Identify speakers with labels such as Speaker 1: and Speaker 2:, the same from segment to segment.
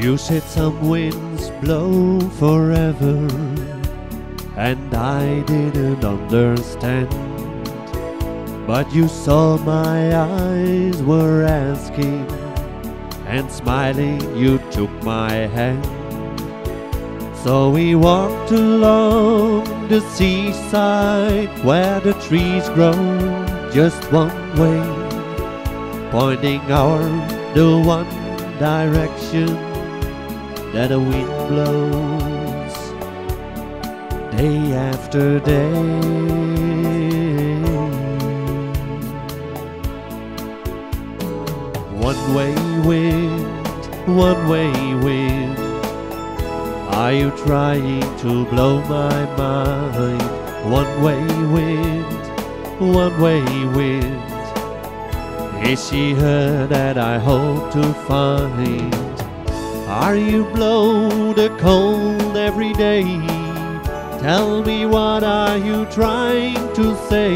Speaker 1: You said some winds blow forever, and I didn't understand. But you saw my eyes were asking, and smiling you took my hand. So we walked along the seaside, where the trees grow just one way, pointing our the one direction that the wind blows, day after day. One way wind, one way wind, are you trying to blow my mind? One way wind, one way wind, is she her that I hope to find? Are you blow the cold every day? Tell me, what are you trying to say?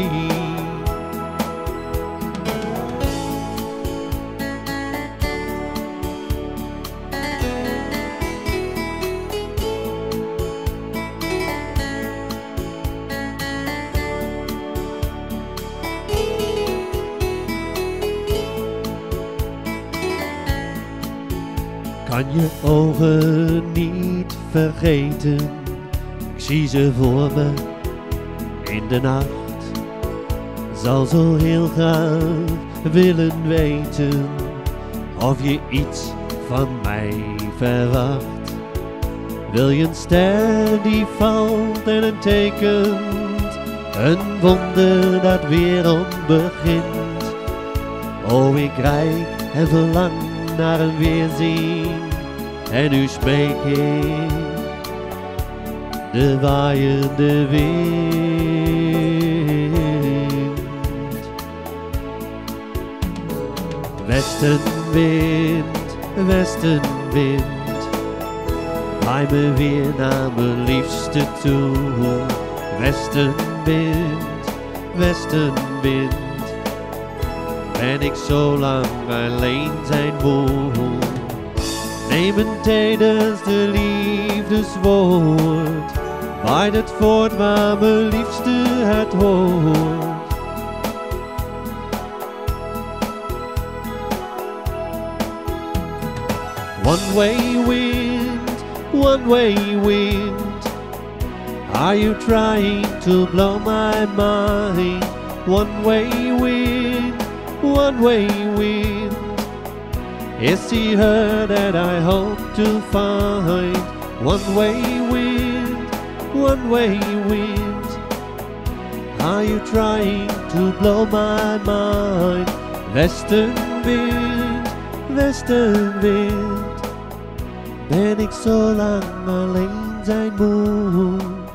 Speaker 1: Kan je ogen niet vergeten, ik zie ze voor me in de nacht. Zal zo heel graag willen weten of je iets van mij verwacht. Wil je een ster die valt en een tekent, een wonder dat weer begint. Oh, ik rijd en verlang naar een weerzien, en nu smeek ik de waaiende wind. Westenwind, westenwind, waai me weer naar mijn liefste toe. Westenwind, westenwind, ben ik zo lang alleen zijn moe. Neem een tijdens de liefdeswoord, waait het voort waar mijn liefste het hoort. One way wind, one way wind, are you trying to blow my mind? One way wind, one way wind, is she her that I hope to find? One way wind, one way wind, are you trying to blow my mind? Westenwind, westenwind, ben ik zo lang alleen zijn moe.